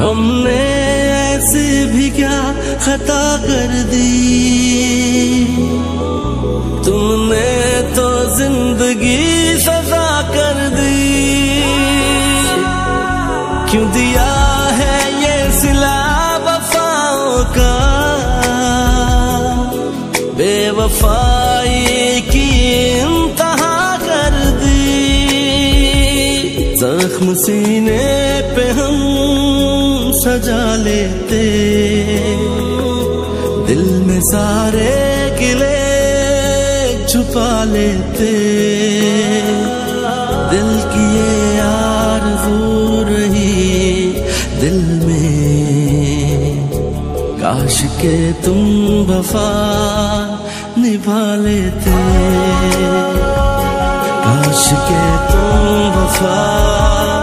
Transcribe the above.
हमने ऐसी भी क्या खता कर दी, तुमने तो जिंदगी सजा कर दी। क्यों दिया है ये सिला वफाओं का, बेवफाई की इंतहा कर दी। जख्म सीने पे हम सजा लेते, दिल में सारे गिले छुपा लेते। दिल की ये आरज़ू रही दिल में, काश के तुम वफा निभा लेते, काश के तुम वफा